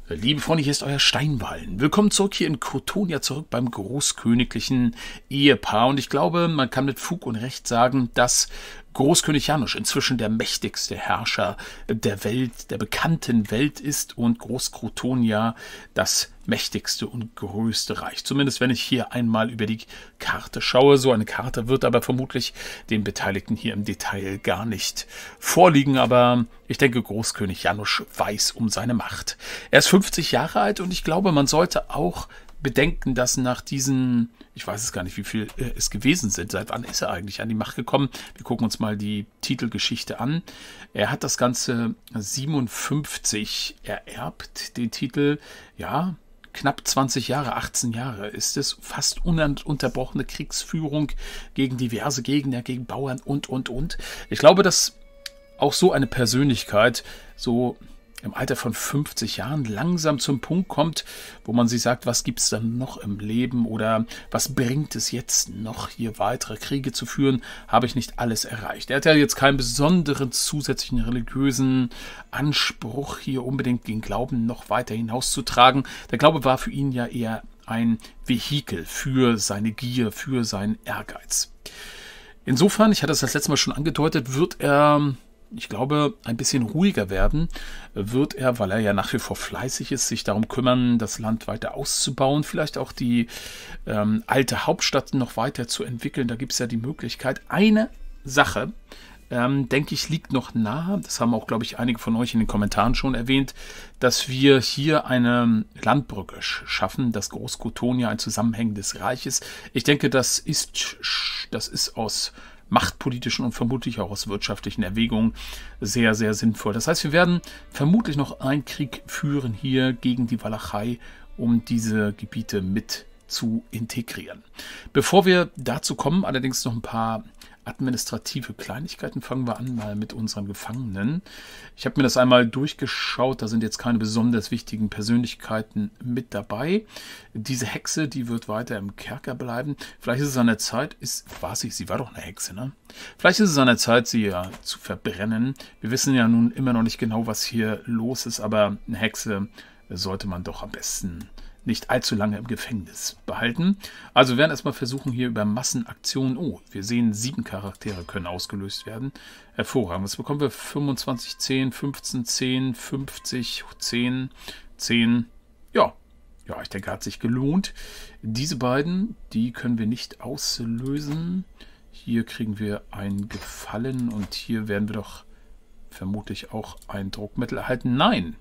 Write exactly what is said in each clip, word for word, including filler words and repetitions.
Liebe Freunde, hier ist euer Steinballen. Willkommen zurück hier in Kotonia, zurück beim großköniglichen Ehepaar. Und ich glaube, man kann mit Fug und Recht sagen, dass Großkönig Janusz inzwischen der mächtigste Herrscher der Welt, der bekannten Welt ist und Großkotonia das mächtigste und größte Reich. Zumindest wenn ich hier einmal über die Karte schaue. So eine Karte wird aber vermutlich den Beteiligten hier im Detail gar nicht vorliegen. Aber ich denke, Großkönig Janusz weiß um seine Macht. Er ist fünfzig Jahre alt und ich glaube, man sollte auch bedenken, dass nach diesen, ich weiß es gar nicht, wie viel es gewesen sind, seit wann ist er eigentlich an die Macht gekommen? Wir gucken uns mal die Titelgeschichte an. Er hat das Ganze siebenundfünfzig ererbt, den Titel, ja, knapp zwanzig Jahre, achtzehn Jahre ist es, fast ununterbrochene Kriegsführung gegen diverse Gegner, gegen Bauern und, und, und. Ich glaube, dass auch so eine Persönlichkeit so im Alter von fünfzig Jahren langsam zum Punkt kommt, wo man sich sagt, was gibt es dann noch im Leben oder was bringt es jetzt noch, hier weitere Kriege zu führen, habe ich nicht alles erreicht. Er hat ja jetzt keinen besonderen zusätzlichen religiösen Anspruch, hier unbedingt den Glauben noch weiter hinauszutragen. Der Glaube war für ihn ja eher ein Vehikel für seine Gier, für seinen Ehrgeiz. Insofern, ich hatte es das letzte Mal schon angedeutet, wird er, ich glaube, ein bisschen ruhiger werden, wird er, weil er ja nach wie vor fleißig ist, sich darum kümmern, das Land weiter auszubauen, vielleicht auch die ähm, alte Hauptstadt noch weiter zu entwickeln. Da gibt es ja die Möglichkeit. Eine Sache, ähm, denke ich, liegt noch nahe, das haben auch, glaube ich, einige von euch in den Kommentaren schon erwähnt, dass wir hier eine Landbrücke schaffen, das Großkotonia, ein zusammenhängendes Reich ist. Ich denke, das ist, das ist aus machtpolitischen und vermutlich auch aus wirtschaftlichen Erwägungen sehr, sehr sinnvoll. Das heißt, wir werden vermutlich noch einen Krieg führen hier gegen die Walachei, um diese Gebiete mit zu integrieren. Bevor wir dazu kommen, allerdings noch ein paar administrative Kleinigkeiten. Fangen wir an mal mit unseren Gefangenen. Ich habe mir das einmal durchgeschaut, da sind jetzt keine besonders wichtigen Persönlichkeiten mit dabei. Diese Hexe, die wird weiter im Kerker bleiben. Vielleicht ist es an der Zeit, ist, war sie, sie war doch eine Hexe, ne? Vielleicht ist es an der Zeit, sie ja zu verbrennen. Wir wissen ja nun immer noch nicht genau, was hier los ist, aber eine Hexe sollte man doch am besten nicht allzu lange im Gefängnis behalten. Also wir werden erstmal versuchen, hier über Massenaktionen, oh, wir sehen, sieben Charaktere können ausgelöst werden. Hervorragend. Was bekommen wir? fünfundzwanzig, zehn, fünfzehn, zehn, fünfzig, zehn, zehn. Ja, ja, ich denke, hat sich gelohnt. Diese beiden, die können wir nicht auslösen. Hier kriegen wir ein Gefallen und hier werden wir doch vermutlich auch ein Druckmittel erhalten. Nein,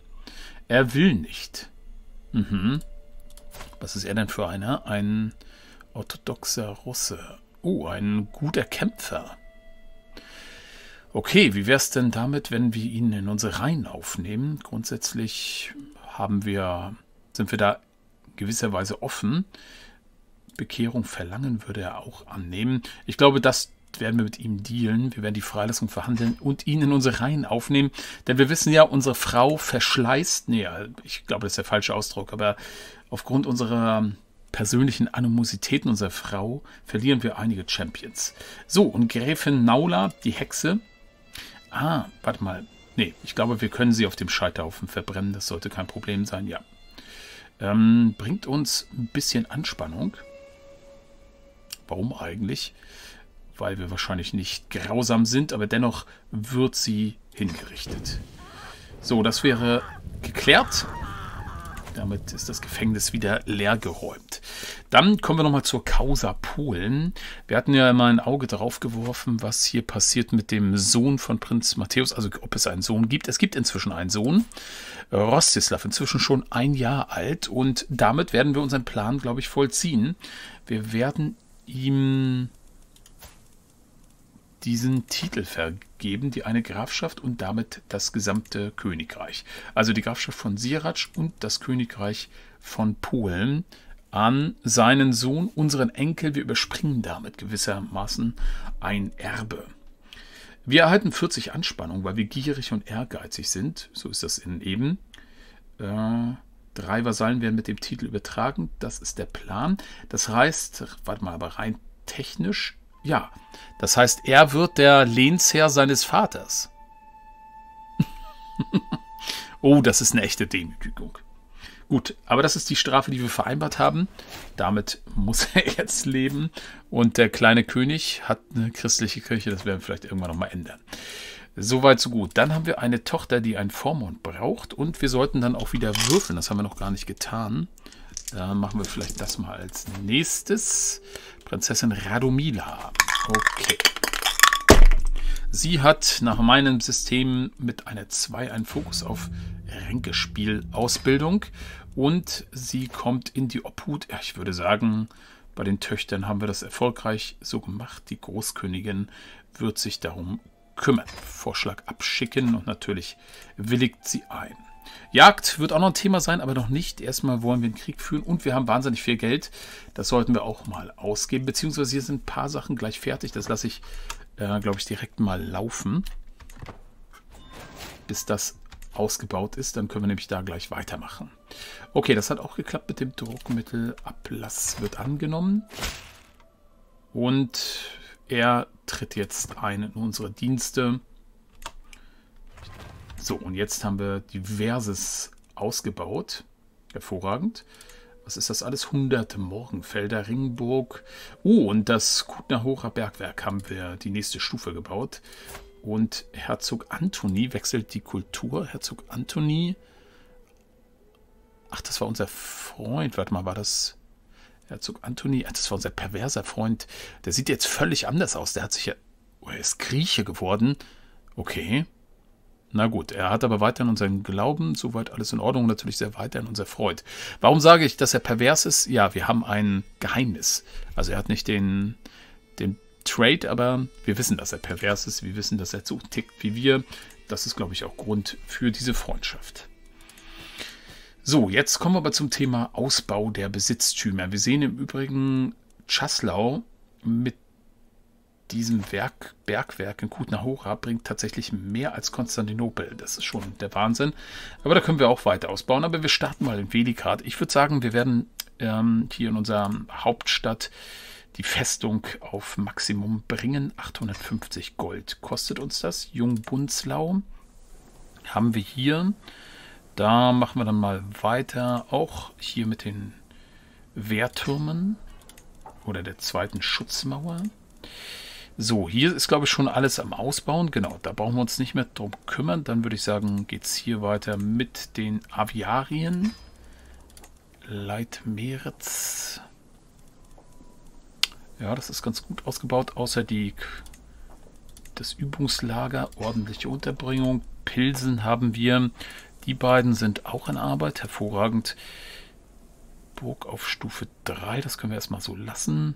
er will nicht. Mhm. Was ist er denn für einer? Ein orthodoxer Russe. Oh, ein guter Kämpfer. Okay, wie wäre es denn damit, wenn wir ihn in unsere Reihen aufnehmen? Grundsätzlich haben wir, sind wir da gewisserweise offen. Bekehrung verlangen würde er auch annehmen. Ich glaube, das werden wir mit ihm dealen. Wir werden die Freilassung verhandeln und ihn in unsere Reihen aufnehmen. Denn wir wissen ja, unsere Frau verschleißt. Nee, ich glaube, das ist der falsche Ausdruck. Aber aufgrund unserer persönlichen Animositäten unserer Frau verlieren wir einige Champions. So, und Gräfin Naula, die Hexe. Ah, warte mal. Nee, ich glaube, wir können sie auf dem Scheiterhaufen verbrennen. Das sollte kein Problem sein, ja. Ähm, bringt uns ein bisschen Anspannung. Warum eigentlich? Weil wir wahrscheinlich nicht grausam sind, aber dennoch wird sie hingerichtet. So, das wäre geklärt. Damit ist das Gefängnis wieder leer geräumt. Dann kommen wir nochmal zur Causa Polen. Wir hatten ja mal ein Auge darauf geworfen, was hier passiert mit dem Sohn von Prinz Matthäus, also ob es einen Sohn gibt. Es gibt inzwischen einen Sohn, Rostislav, inzwischen schon ein Jahr alt. Und damit werden wir unseren Plan, glaube ich, vollziehen. Wir werden ihm diesen Titel vergeben, die eine Grafschaft und damit das gesamte Königreich. Also die Grafschaft von Sieradz und das Königreich von Polen an seinen Sohn, unseren Enkel. Wir überspringen damit gewissermaßen ein Erbe. Wir erhalten vierzig Anspannung, weil wir gierig und ehrgeizig sind. So ist das in eben. Äh, drei Vasallen werden mit dem Titel übertragen. Das ist der Plan. Das heißt, warte mal, aber rein technisch, ja, das heißt, er wird der Lehnsherr seines Vaters. Oh, das ist eine echte Demütigung. Gut, aber das ist die Strafe, die wir vereinbart haben. Damit muss er jetzt leben. Und der kleine König hat eine christliche Kirche. Das werden wir vielleicht irgendwann nochmal ändern. Soweit, so gut. Dann haben wir eine Tochter, die einen Vormund braucht. Und wir sollten dann auch wieder würfeln. Das haben wir noch gar nicht getan. Da machen wir vielleicht das mal als nächstes. Prinzessin Radomila. Okay. Sie hat nach meinem System mit einer zwei einen Fokus auf Ränkespiel-Ausbildung. Und sie kommt in die Obhut. Ja, ich würde sagen, bei den Töchtern haben wir das erfolgreich so gemacht. Die Großkönigin wird sich darum kümmern. Vorschlag abschicken und natürlich willigt sie ein. Jagd wird auch noch ein Thema sein, aber noch nicht. Erstmal wollen wir einen Krieg führen und wir haben wahnsinnig viel Geld. Das sollten wir auch mal ausgeben. Beziehungsweise hier sind ein paar Sachen gleich fertig. Das lasse ich, äh, glaube ich, direkt mal laufen. Bis das ausgebaut ist. Dann können wir nämlich da gleich weitermachen. Okay, das hat auch geklappt mit dem Druckmittelablass. Wird angenommen. Und er tritt jetzt ein in unsere Dienste. So, und jetzt haben wir Diverses ausgebaut. Hervorragend. Was ist das alles? Hunderte Morgenfelder, Ringburg. Oh, und das Kutner-Hocher Bergwerk haben wir die nächste Stufe gebaut. Und Herzog Antoni wechselt die Kultur. Herzog Antoni. Ach, das war unser Freund. Warte mal, war das Herzog Antoni? Ach, das war unser perverser Freund. Der sieht jetzt völlig anders aus. Der hat sich ja... Oh, er ist Grieche geworden. Okay. Na gut, er hat aber weiterhin unseren Glauben. Soweit alles in Ordnung. Natürlich sehr weiterhin unser Freund. Warum sage ich, dass er pervers ist? Ja, wir haben ein Geheimnis. Also er hat nicht den... den Trade, aber wir wissen, dass er pervers ist. Wir wissen, dass er so tickt wie wir. Das ist, glaube ich, auch Grund für diese Freundschaft. So, jetzt kommen wir aber zum Thema Ausbau der Besitztümer. Wir sehen im Übrigen Czaslau mit diesem Werk, Bergwerk in Kutna-Hora bringt tatsächlich mehr als Konstantinopel. Das ist schon der Wahnsinn. Aber da können wir auch weiter ausbauen. Aber wir starten mal in Veligrad. Ich würde sagen, wir werden ähm, hier in unserer Hauptstadt die Festung auf Maximum bringen. achthundertfünfzig Gold kostet uns das. Jungbunzlau haben wir hier. Da machen wir dann mal weiter. Auch hier mit den Wehrtürmen oder der zweiten Schutzmauer. So, hier ist, glaube ich, schon alles am Ausbauen. Genau, da brauchen wir uns nicht mehr drum kümmern. Dann würde ich sagen, geht es hier weiter mit den Aviarien. Leitmeritz. Ja, das ist ganz gut ausgebaut, außer die, das Übungslager, ordentliche Unterbringung. Pilsen haben wir. Die beiden sind auch in Arbeit. Hervorragend. Burg auf Stufe drei, das können wir erstmal so lassen.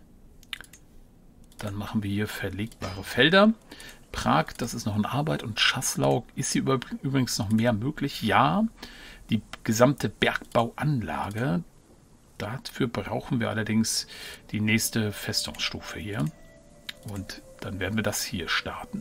Dann machen wir hier verlegbare Felder. Prag, das ist noch in Arbeit. Und Czaslau, ist hier übrigens noch mehr möglich? Ja, die gesamte Bergbauanlage. Dafür brauchen wir allerdings die nächste Festungsstufe hier. Und dann werden wir das hier starten.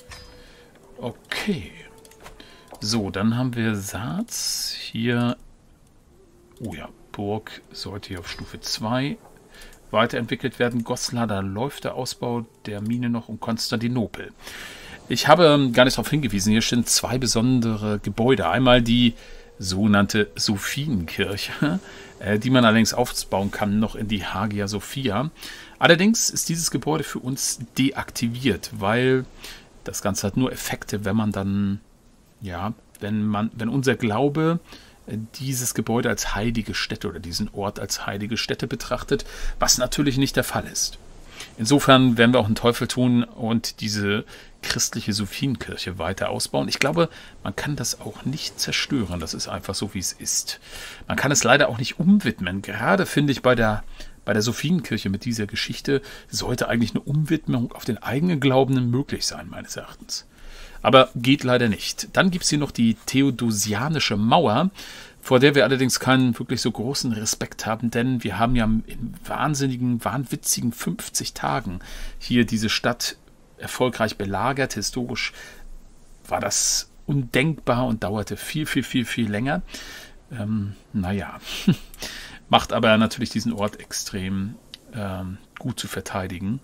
Okay. So, dann haben wir Saz. Hier. Oh ja, Burg sollte hier auf Stufe zwei weiterentwickelt werden. Goslar, da läuft der Ausbau der Mine noch, und Konstantinopel. Ich habe gar nicht darauf hingewiesen, hier stehen zwei besondere Gebäude. Einmal die sogenannte Sophienkirche, äh, die man allerdings aufbauen kann, noch in die Hagia Sophia. Allerdings ist dieses Gebäude für uns deaktiviert, weil das Ganze hat nur Effekte, wenn man dann, ja, wenn man, wenn unser Glaube äh, dieses Gebäude als heilige Stätte oder diesen Ort als heilige Stätte betrachtet, was natürlich nicht der Fall ist. Insofern werden wir auch einen Teufel tun und diese christliche Sophienkirche weiter ausbauen. Ich glaube, man kann das auch nicht zerstören. Das ist einfach so, wie es ist. Man kann es leider auch nicht umwidmen. Gerade finde ich bei der, bei der Sophienkirche mit dieser Geschichte sollte eigentlich eine Umwidmung auf den eigenen Glauben möglich sein, meines Erachtens. Aber geht leider nicht. Dann gibt es hier noch die Theodosianische Mauer, vor der wir allerdings keinen wirklich so großen Respekt haben, denn wir haben ja in wahnsinnigen, wahnwitzigen fünfzig Tagen hier diese Stadt erfolgreich belagert. Historisch war das undenkbar und dauerte viel, viel, viel, viel länger. Ähm, naja, macht aber natürlich diesen Ort extrem ähm, gut zu verteidigen.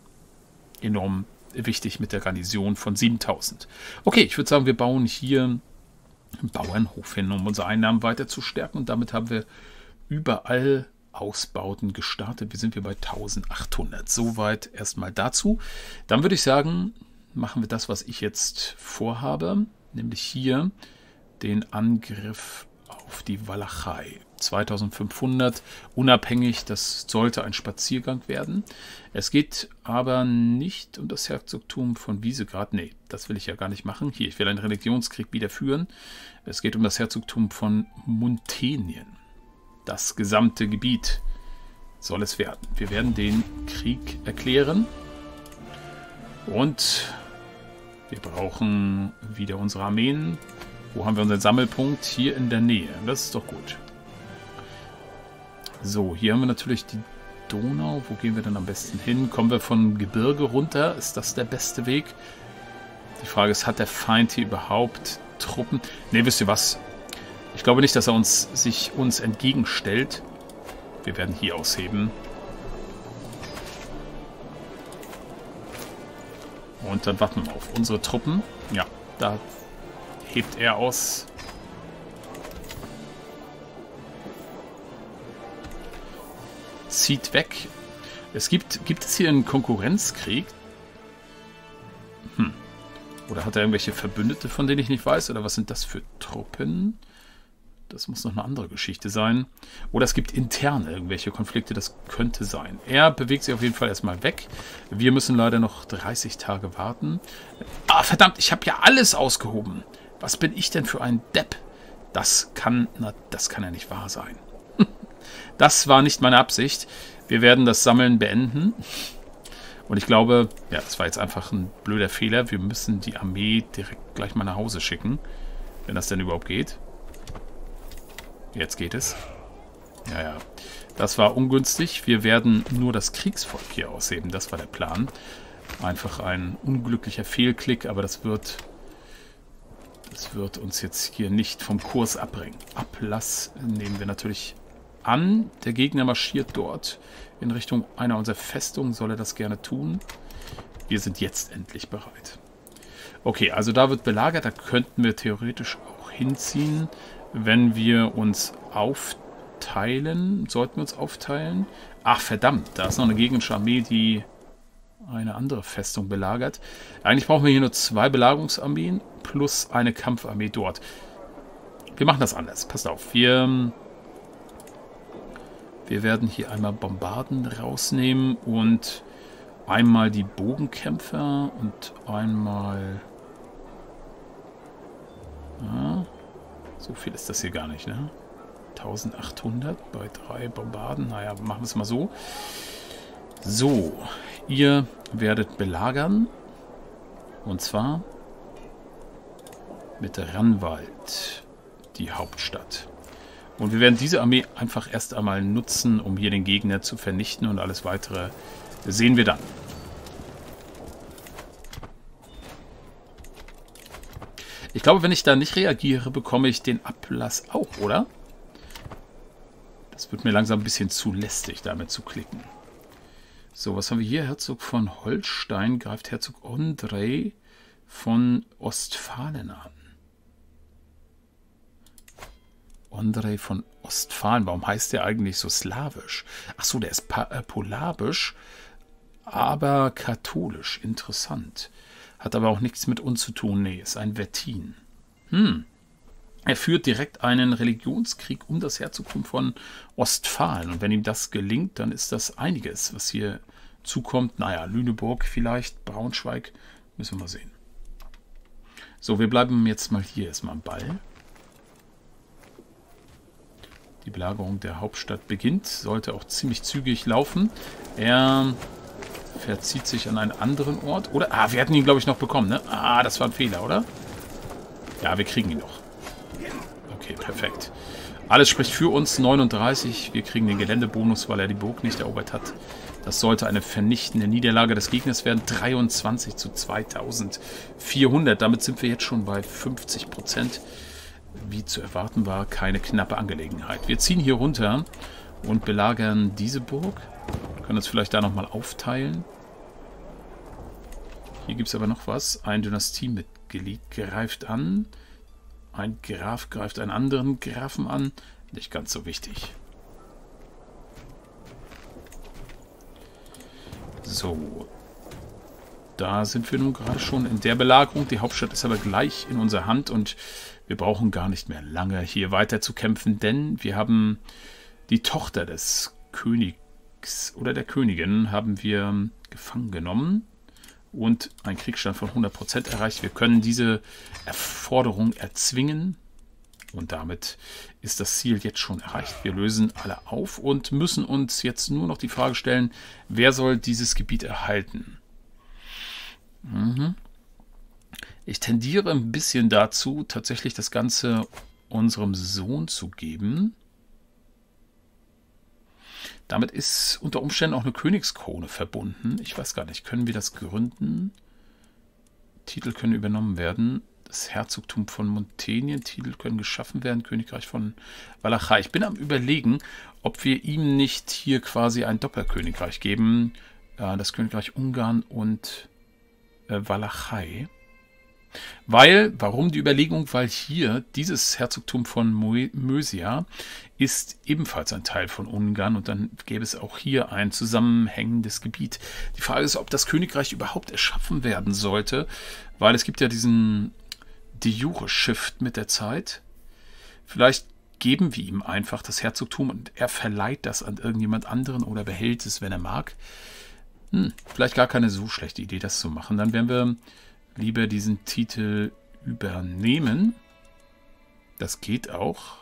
Enorm wichtig mit der Garnison von siebentausend. Okay, ich würde sagen, wir bauen hier Bauernhof hin, um unsere Einnahmen weiter zu stärken. Und damit haben wir überall Ausbauten gestartet. Wie sind wir bei eintausendachthundert? Soweit erstmal dazu. Dann würde ich sagen, machen wir das, was ich jetzt vorhabe, nämlich hier den Angriff auf die Walachei. zweitausendfünfhundert, unabhängig, das sollte ein Spaziergang werden. Es geht aber nicht um das Herzogtum von Visegrad. Nee, das will ich ja gar nicht machen. Hier, ich will einen Religionskrieg wieder führen. Es geht um das Herzogtum von Munthenien. Das gesamte Gebiet soll es werden. Wir werden den Krieg erklären. Und wir brauchen wieder unsere Armeen. Wo haben wir unseren Sammelpunkt? Hier in der Nähe. Das ist doch gut. So, hier haben wir natürlich die Donau. Wo gehen wir denn am besten hin? Kommen wir vom Gebirge runter? Ist das der beste Weg? Die Frage ist, hat der Feind hier überhaupt Truppen? Ne, wisst ihr was? Ich glaube nicht, dass er uns, sich uns entgegenstellt. Wir werden hier ausheben. Und dann warten wir auf unsere Truppen. Ja, da hebt er aus. Zieht weg. Es gibt, gibt es hier einen Konkurrenzkrieg? Hm. Oder hat er irgendwelche Verbündete, von denen ich nicht weiß? Oder was sind das für Truppen? Das muss noch eine andere Geschichte sein. Oder es gibt intern irgendwelche Konflikte, das könnte sein. Er bewegt sich auf jeden Fall erstmal weg. Wir müssen leider noch dreißig Tage warten. Ah, verdammt, ich habe ja alles ausgehoben. Was bin ich denn für ein Depp? Das kann, na, das kann ja nicht wahr sein. Das war nicht meine Absicht. Wir werden das Sammeln beenden. Und ich glaube, ja, das war jetzt einfach ein blöder Fehler. Wir müssen die Armee direkt gleich mal nach Hause schicken. Wenn das denn überhaupt geht. Jetzt geht es. Ja, ja. Das war ungünstig. Wir werden nur das Kriegsvolk hier ausheben. Das war der Plan. Einfach ein unglücklicher Fehlklick, aber das wird, das wird uns jetzt hier nicht vom Kurs abbringen. Ablass nehmen wir natürlich an. Der Gegner marschiert dort in Richtung einer unserer Festungen. Soll er das gerne tun? Wir sind jetzt endlich bereit. Okay, also da wird belagert. Da könnten wir theoretisch auch hinziehen. Wenn wir uns aufteilen, sollten wir uns aufteilen. Ach verdammt, da ist noch eine gegnerische Armee, die eine andere Festung belagert. Eigentlich brauchen wir hier nur zwei Belagerungsarmeen plus eine Kampfarmee dort. Wir machen das anders, passt auf. Wir, wir werden hier einmal Bombarden rausnehmen und einmal die Bogenkämpfer und einmal... Ja, so viel ist das hier gar nicht, ne? eintausendachthundert bei drei Bombarden. Naja, machen wir es mal so. So, ihr werdet belagern. Und zwar mit Ranwald, die Hauptstadt. Und wir werden diese Armee einfach erst einmal nutzen, um hier den Gegner zu vernichten. Und alles Weitere sehen wir dann. Ich glaube, wenn ich da nicht reagiere, bekomme ich den Ablass auch, oder? Das wird mir langsam ein bisschen zu lästig, damit zu klicken. So, was haben wir hier? Herzog von Holstein greift Herzog Ondrej von Ostfalen an. Ondrej von Ostfalen, warum heißt der eigentlich so slawisch? Achso, der ist äh, polabisch, aber katholisch. Interessant. Hat aber auch nichts mit uns zu tun. Nee, ist ein Wettin. Hm. Er führt direkt einen Religionskrieg um das Herzogtum von Ostfalen. Und wenn ihm das gelingt, dann ist das einiges, was hier zukommt. Naja, Lüneburg vielleicht, Braunschweig. Müssen wir mal sehen. So, wir bleiben jetzt mal hier erstmal am Ball. Die Belagerung der Hauptstadt beginnt. Sollte auch ziemlich zügig laufen. Er... verzieht sich an einen anderen Ort. Oder? Ah, wir hatten ihn, glaube ich, noch bekommen, ne? Ah, das war ein Fehler, oder? Ja, wir kriegen ihn noch. Okay, perfekt. Alles spricht für uns. neununddreißig. Wir kriegen den Geländebonus, weil er die Burg nicht erobert hat. Das sollte eine vernichtende Niederlage des Gegners werden. dreiundzwanzig zu zweitausendvierhundert. Damit sind wir jetzt schon bei fünfzig Prozent. Wie zu erwarten war, keine knappe Angelegenheit. Wir ziehen hier runter und belagern diese Burg. Wir können uns vielleicht da nochmal aufteilen. Hier gibt es aber noch was. Ein Dynastiemitglied greift an. Ein Graf greift einen anderen Grafen an. Nicht ganz so wichtig. So. Da sind wir nun gerade schon in der Belagerung. Die Hauptstadt ist aber gleich in unserer Hand und wir brauchen gar nicht mehr lange hier weiter zu kämpfen, denn wir haben die Tochter des Königs oder der Königin haben wir gefangen genommen und einen Kriegsstand von hundert Prozent erreicht. Wir können diese Erforderung erzwingen und damit ist das Ziel jetzt schon erreicht. Wir lösen alle auf und müssen uns jetzt nur noch die Frage stellen, wer soll dieses Gebiet erhalten? Mhm. Ich tendiere ein bisschen dazu, tatsächlich das Ganze unserem Sohn zu geben. Damit ist unter Umständen auch eine Königskrone verbunden. Ich weiß gar nicht, können wir das gründen? Titel können übernommen werden. Das Herzogtum von Monthenien, Titel können geschaffen werden. Königreich von Walachei. Ich bin am Überlegen, ob wir ihm nicht hier quasi ein Doppelkönigreich geben. Das Königreich Ungarn und Walachei. Weil, warum die Überlegung? Weil hier dieses Herzogtum von Mösia ist ebenfalls ein Teil von Ungarn und dann gäbe es auch hier ein zusammenhängendes Gebiet. Die Frage ist, ob das Königreich überhaupt erschaffen werden sollte, weil es gibt ja diesen de jure Shift mit der Zeit. Vielleicht geben wir ihm einfach das Herzogtum und er verleiht das an irgendjemand anderen oder behält es, wenn er mag. Hm, vielleicht gar keine so schlechte Idee, das zu machen. Dann werden wir lieber diesen Titel übernehmen. Das geht auch.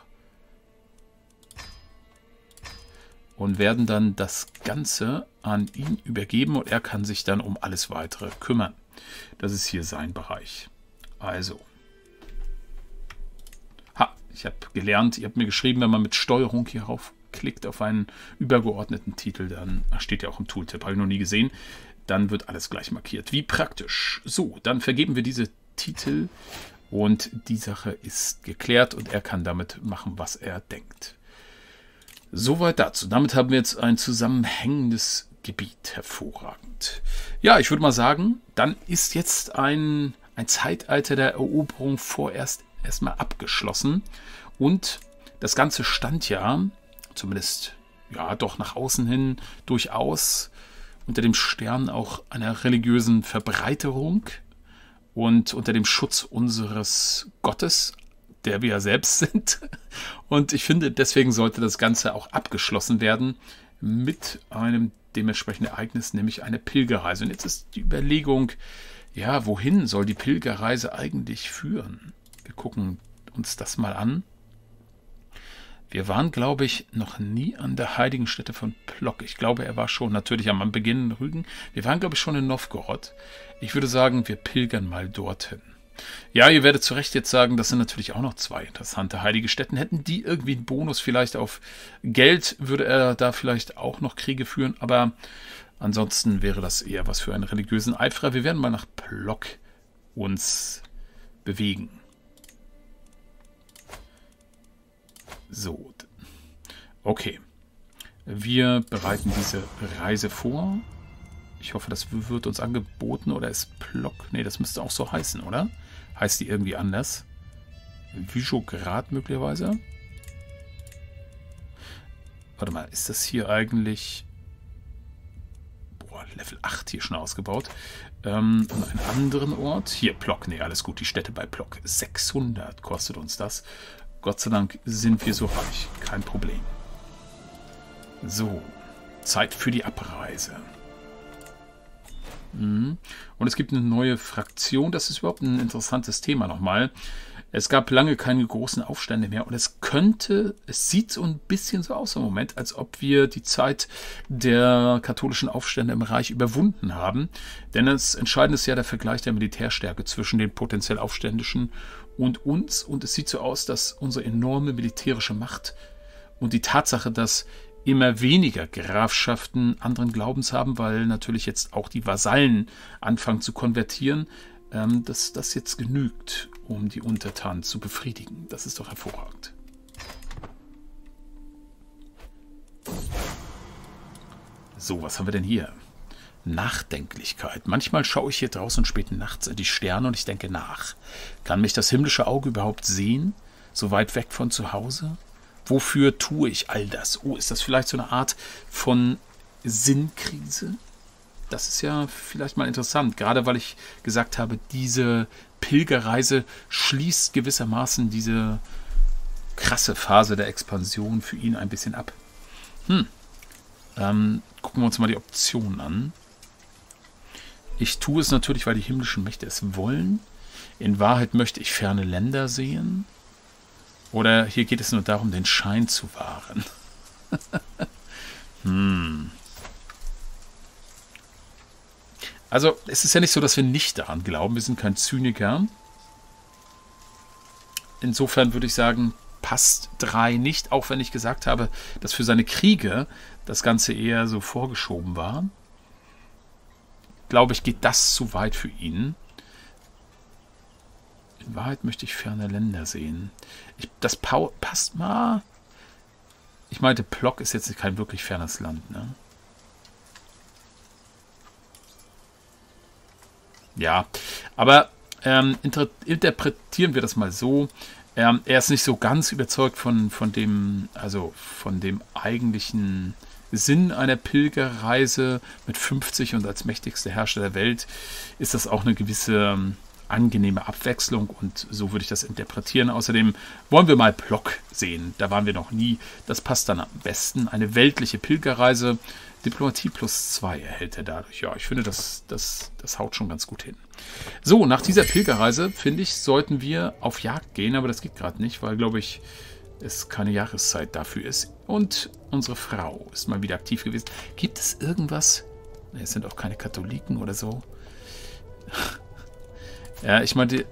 Und werden dann das Ganze an ihn übergeben und er kann sich dann um alles Weitere kümmern. Das ist hier sein Bereich. Also. Ha, ich habe gelernt, ihr habt mir geschrieben, wenn man mit Steuerung hier rauf klickt auf einen übergeordneten Titel, dann ach, steht ja auch im Tooltip, habe ich noch nie gesehen, dann wird alles gleich markiert. Wie praktisch. So, dann vergeben wir diese Titel und die Sache ist geklärt und er kann damit machen, was er denkt. Soweit dazu. Damit haben wir jetzt ein zusammenhängendes Gebiet. Hervorragend. Ja, ich würde mal sagen, dann ist jetzt ein, ein Zeitalter der Eroberung vorerst erstmal abgeschlossen und das Ganze stand ja zumindest ja doch nach außen hin durchaus unter dem Stern auch einer religiösen Verbreiterung und unter dem Schutz unseres Gottes, der wir ja selbst sind. Und ich finde, deswegen sollte das Ganze auch abgeschlossen werden mit einem dementsprechenden Ereignis, nämlich eine Pilgerreise. Und jetzt ist die Überlegung, ja, wohin soll die Pilgerreise eigentlich führen? Wir gucken uns das mal an. Wir waren, glaube ich, noch nie an der heiligen Stätte von Plock. Ich glaube, er war schon natürlich am Beginn in Rügen. Wir waren, glaube ich, schon in Novgorod. Ich würde sagen, wir pilgern mal dorthin. Ja, ihr werdet zu Recht jetzt sagen, das sind natürlich auch noch zwei interessante heilige Stätten. Hätten die irgendwie einen Bonus vielleicht auf Geld, würde er da vielleicht auch noch Kriege führen. Aber ansonsten wäre das eher was für einen religiösen Eiferer. Wir werden mal nach Plock uns bewegen. So, okay. Wir bereiten diese Reise vor. Ich hoffe, das wird uns angeboten. Oder ist Plock? Ne, das müsste auch so heißen, oder? Heißt die irgendwie anders? Vyšehrad möglicherweise? Warte mal, ist das hier eigentlich... Boah, Level acht hier schon ausgebaut. Ähm, an einen anderen Ort. Hier, Plock. Ne, alles gut. Die Stätte bei Plock. sechshundert kostet uns das. Gott sei Dank sind wir so reich. Kein Problem. So. Zeit für die Abreise. Mhm. Und es gibt eine neue Fraktion. Das ist überhaupt ein interessantes Thema nochmal. Es gab lange keine großen Aufstände mehr. Und es könnte, es sieht so ein bisschen so aus im Moment, als ob wir die Zeit der katholischen Aufstände im Reich überwunden haben. Denn das Entscheidende ist ja der Vergleich der Militärstärke zwischen den potenziell Aufständischen und uns. Und es sieht so aus, dass unsere enorme militärische Macht und die Tatsache, dass immer weniger Grafschaften anderen Glaubens haben, weil natürlich jetzt auch die Vasallen anfangen zu konvertieren, ähm, dass das jetzt genügt, um die Untertanen zu befriedigen. Das ist doch hervorragend. So, was haben wir denn hier? Nachdenklichkeit. Manchmal schaue ich hier draußen spät nachts in die Sterne und ich denke nach. Kann mich das himmlische Auge überhaupt sehen? So weit weg von zu Hause? Wofür tue ich all das? Oh, ist das vielleicht so eine Art von Sinnkrise? Das ist ja vielleicht mal interessant, gerade weil ich gesagt habe, diese Pilgerreise schließt gewissermaßen diese krasse Phase der Expansion für ihn ein bisschen ab. Hm. Ähm, gucken wir uns mal die Optionen an. Ich tue es natürlich, weil die himmlischen Mächte es wollen. In Wahrheit möchte ich ferne Länder sehen. Oder hier geht es nur darum, den Schein zu wahren. hm. Also, es ist ja nicht so, dass wir nicht daran glauben. Wir sind kein Zyniker. Insofern würde ich sagen, passt drei nicht, auch wenn ich gesagt habe, dass für seine Kriege das Ganze eher so vorgeschoben war. Glaube ich, geht das zu weit für ihn. In Wahrheit möchte ich ferne Länder sehen. Ich, das pa passt mal. Ich meinte, Plock ist jetzt kein wirklich fernes Land, ne? Ja, aber ähm, inter interpretieren wir das mal so. Ähm, er ist nicht so ganz überzeugt von, von dem, also von dem eigentlichen Sinn einer Pilgerreise mit fünfzig und als mächtigster Herrscher der Welt ist das auch eine gewisse ähm, angenehme Abwechslung und so würde ich das interpretieren. Außerdem wollen wir mal Plock sehen. Da waren wir noch nie. Das passt dann am besten. Eine weltliche Pilgerreise. Diplomatie plus zwei erhält er dadurch. Ja, ich finde, das, das, das haut schon ganz gut hin. So, nach dieser Pilgerreise, finde ich, sollten wir auf Jagd gehen, aber das geht gerade nicht, weil, glaube ich, es keine Jahreszeit dafür ist. Und unsere Frau ist mal wieder aktiv gewesen. Gibt es irgendwas? Ne, es sind auch keine Katholiken oder so. Ja, ich meinte...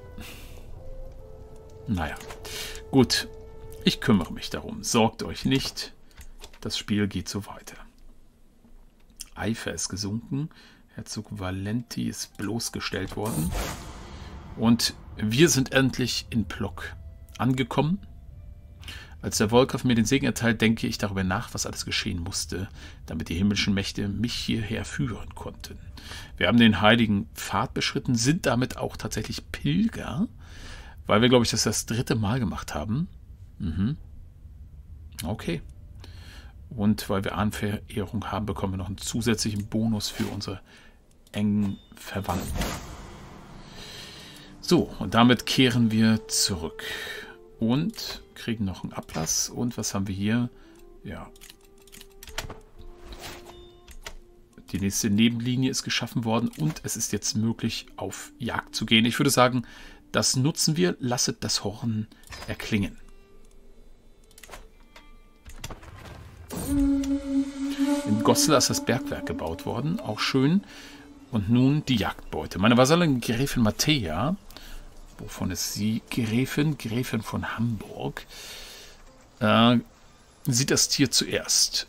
Naja, gut. Ich kümmere mich darum. Sorgt euch nicht. Das Spiel geht so weiter. Eifer ist gesunken. Herzog Valenti ist bloßgestellt worden. Und wir sind endlich in Plock angekommen. Als der Volkov mir den Segen erteilt, denke ich darüber nach, was alles geschehen musste, damit die himmlischen Mächte mich hierher führen konnten. Wir haben den heiligen Pfad beschritten, sind damit auch tatsächlich Pilger, weil wir, glaube ich, das das dritte Mal gemacht haben. Mhm. Okay. Und weil wir Ahnenverehrung haben, bekommen wir noch einen zusätzlichen Bonus für unsere engen Verwandten. So, und damit kehren wir zurück. Und kriegen noch einen Ablass. Und was haben wir hier? Ja. Die nächste Nebenlinie ist geschaffen worden. Und es ist jetzt möglich, auf Jagd zu gehen. Ich würde sagen, das nutzen wir. Lasset das Horn erklingen. In Goslar ist das Bergwerk gebaut worden. Auch schön. Und nun die Jagdbeute. Meine Vasallin Gräfin Mattea. Wovon ist sie? Gräfin, Gräfin von Hamburg. Äh, sieht das Tier zuerst.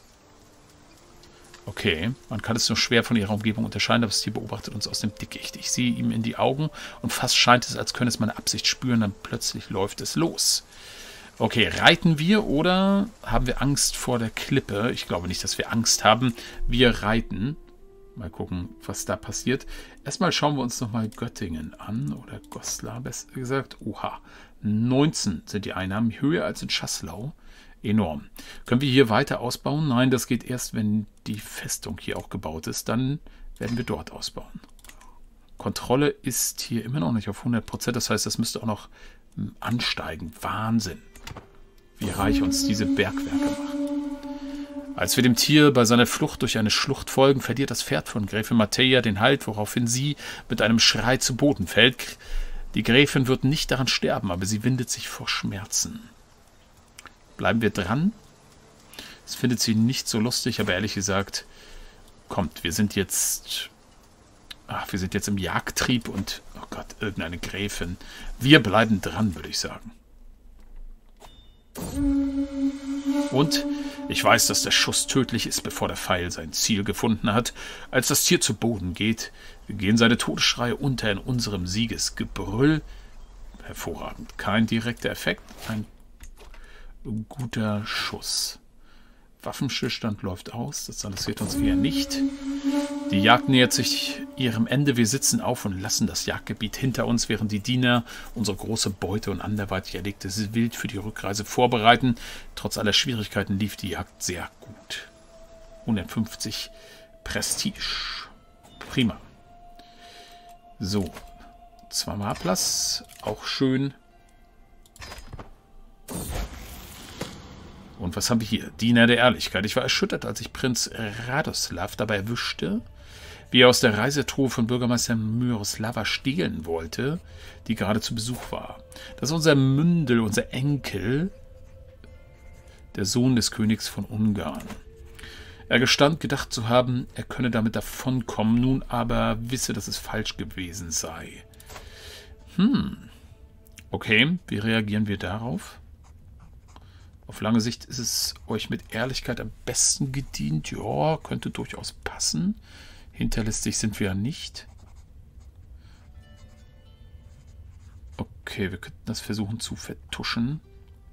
Okay, man kann es nur schwer von ihrer Umgebung unterscheiden, aber das Tier beobachtet uns aus dem Dickicht. Ich sehe ihm in die Augen und fast scheint es, als könne es meine Absicht spüren, dann plötzlich läuft es los. Okay, reiten wir oder haben wir Angst vor der Klippe? Ich glaube nicht, dass wir Angst haben. Wir reiten. Mal gucken, was da passiert. Erstmal schauen wir uns nochmal Göttingen an. Oder Goslar, besser gesagt. Oha, neunzehn sind die Einnahmen. Höher als in Czaslau. Enorm. Können wir hier weiter ausbauen? Nein, das geht erst, wenn die Festung hier auch gebaut ist. Dann werden wir dort ausbauen. Kontrolle ist hier immer noch nicht auf hundert Prozent. Das heißt, das müsste auch noch ansteigen. Wahnsinn, wie reich uns diese Bergwerke machen. Als wir dem Tier bei seiner Flucht durch eine Schlucht folgen, verliert das Pferd von Gräfin Mattea den Halt, woraufhin sie mit einem Schrei zu Boden fällt. Die Gräfin wird nicht daran sterben, aber sie windet sich vor Schmerzen. Bleiben wir dran? Das findet sie nicht so lustig, aber ehrlich gesagt, kommt, wir sind jetzt... Ach, wir sind jetzt im Jagdtrieb und... Oh Gott, irgendeine Gräfin. Wir bleiben dran, würde ich sagen. Und ich weiß, dass der Schuss tödlich ist, bevor der Pfeil sein Ziel gefunden hat. Als das Tier zu Boden geht, gehen seine Todesschreie unter in unserem Siegesgebrüll. Hervorragend. Kein direkter Effekt, ein guter Schuss. Waffenstillstand läuft aus. Das interessiert uns eher nicht. Die Jagd nähert sich ihrem Ende. Wir sitzen auf und lassen das Jagdgebiet hinter uns, während die Diener unsere große Beute und anderweitig erlegtes Wild für die Rückreise vorbereiten. Trotz aller Schwierigkeiten lief die Jagd sehr gut. hundertfünfzig Prestige. Prima. So. Zweimal Platz. Auch schön. Und was haben wir hier? Diener der Ehrlichkeit. Ich war erschüttert, als ich Prinz Radoslav dabei erwischte, wie er aus der Reisetruhe von Bürgermeister Myroslava stehlen wollte, die gerade zu Besuch war. Das ist unser Mündel, unser Enkel, der Sohn des Königs von Ungarn. Er gestand, gedacht zu haben, er könne damit davonkommen, nun aber wisse, dass es falsch gewesen sei. Hm. Okay, wie reagieren wir darauf? Auf lange Sicht ist es euch mit Ehrlichkeit am besten gedient. Ja, könnte durchaus passen. Hinterlistig sind wir ja nicht. Okay, wir könnten das versuchen zu vertuschen.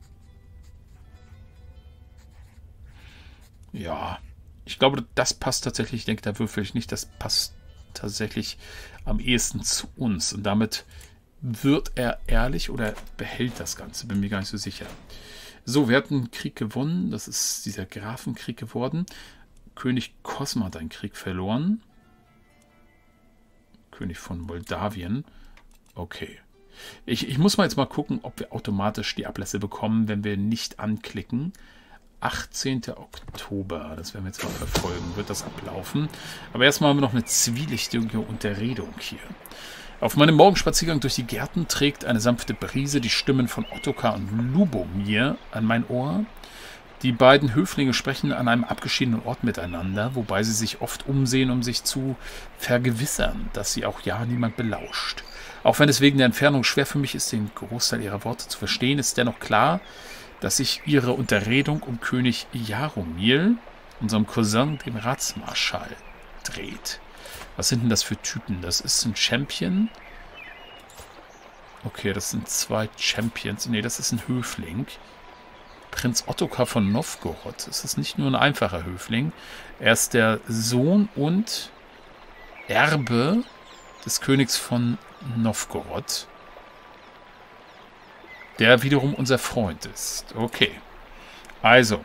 Ja, ich glaube, das passt tatsächlich. Ich denke, da würfel ich nicht. Das passt tatsächlich am ehesten zu uns. Und damit wird er ehrlich oder behält das Ganze. Bin mir gar nicht so sicher. So, wir hatten einen Krieg gewonnen. Das ist dieser Grafenkrieg geworden. König Cosma hat einen Krieg verloren. König von Moldawien. Okay. Ich, ich muss mal jetzt mal gucken, ob wir automatisch die Ablässe bekommen, wenn wir nicht anklicken. achtzehnter Oktober. Das werden wir jetzt mal verfolgen. Wird das ablaufen. Aber erstmal haben wir noch eine zwielichtige Unterredung hier. Auf meinem Morgenspaziergang durch die Gärten trägt eine sanfte Brise die Stimmen von Ottokar und Lubomir an mein Ohr. Die beiden Höflinge sprechen an einem abgeschiedenen Ort miteinander, wobei sie sich oft umsehen, um sich zu vergewissern, dass sie auch ja niemand belauscht. Auch wenn es wegen der Entfernung schwer für mich ist, den Großteil ihrer Worte zu verstehen, ist dennoch klar, dass sich ihre Unterredung um König Jaromil, unserem Cousin, dem Ratsmarschall, dreht. Was sind denn das für Typen? Das ist ein Champion. Okay, das sind zwei Champions. Nee, das ist ein Höfling. Prinz Ottokar von Novgorod. Das ist nicht nur ein einfacher Höfling. Er ist der Sohn und Erbe des Königs von Novgorod, der wiederum unser Freund ist. Okay. Also.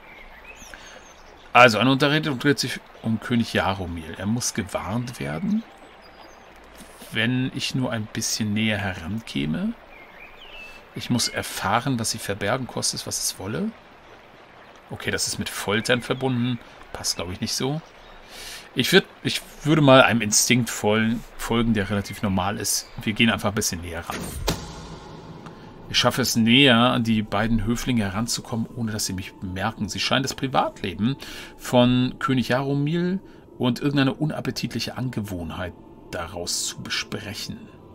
Also, eine Unterredung dreht sich um König Jaromil. Er muss gewarnt werden, wenn ich nur ein bisschen näher herankäme. Ich muss erfahren, was sie verbergen kostet, was es wolle. Okay, das ist mit Foltern verbunden. Passt, glaube ich, nicht so. Ich, würd, ich würde mal einem Instinkt folgen, der relativ normal ist. Wir gehen einfach ein bisschen näher ran. Ich schaffe es näher, an die beiden Höflinge heranzukommen, ohne dass sie mich bemerken. Sie scheinen das Privatleben von König Jaromil und irgendeine unappetitliche Angewohnheit daraus zu besprechen.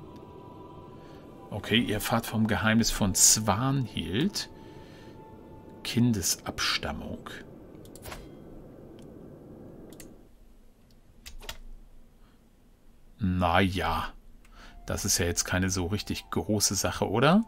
Okay, ihr erfahrt vom Geheimnis von Svanhild. Kindesabstammung. Naja, das ist ja jetzt keine so richtig große Sache, oder?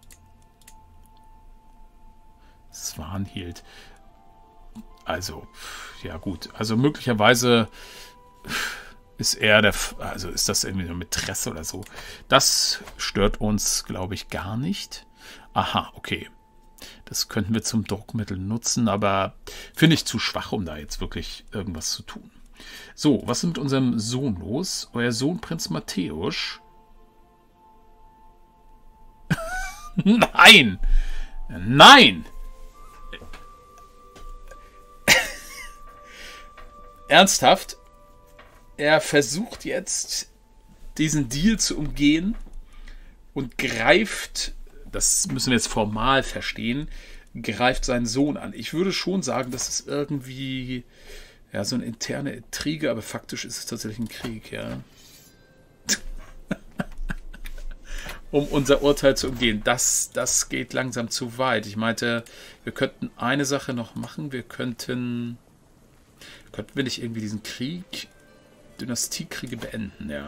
Svanhild. Also, ja gut. Also möglicherweise ist er der... Also ist das irgendwie eine Mätresse oder so. Das stört uns, glaube ich, gar nicht. Aha, okay. Das könnten wir zum Druckmittel nutzen, aber finde ich zu schwach, um da jetzt wirklich irgendwas zu tun. So, was ist mit unserem Sohn los? Euer Sohn Prinz Matthäus? Nein! Nein! Ernsthaft? Er versucht jetzt, diesen Deal zu umgehen und greift, das müssen wir jetzt formal verstehen, greift seinen Sohn an. Ich würde schon sagen, das ist irgendwie ja, so eine interne Intrige, aber faktisch ist es tatsächlich ein Krieg, ja. Um unser Urteil zu umgehen. Das, das geht langsam zu weit. Ich meinte, wir könnten eine Sache noch machen. Wir könnten... Könnten wir nicht irgendwie diesen Krieg, Dynastiekriege beenden, ja.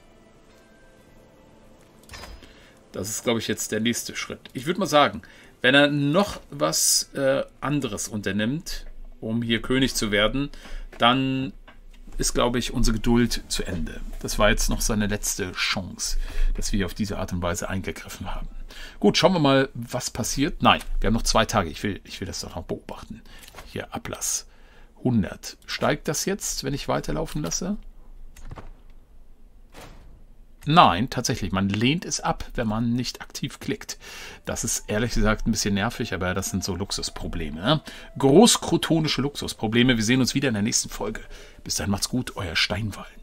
Das ist, glaube ich, jetzt der nächste Schritt. Ich würde mal sagen, wenn er noch was äh, anderes unternimmt, um hier König zu werden, dann ist, glaube ich, unsere Geduld zu Ende. Das war jetzt noch seine letzte Chance, dass wir auf diese Art und Weise eingegriffen haben. Gut, schauen wir mal, was passiert. Nein, wir haben noch zwei Tage. Ich will, ich will das doch noch beobachten. Hier, Ablass. hundert. Steigt das jetzt, wenn ich weiterlaufen lasse? Nein, tatsächlich. Man lehnt es ab, wenn man nicht aktiv klickt. Das ist ehrlich gesagt ein bisschen nervig, aber das sind so Luxusprobleme. Ne? Großkrotonische Luxusprobleme. Wir sehen uns wieder in der nächsten Folge. Bis dahin macht's gut, euer Steinwallen.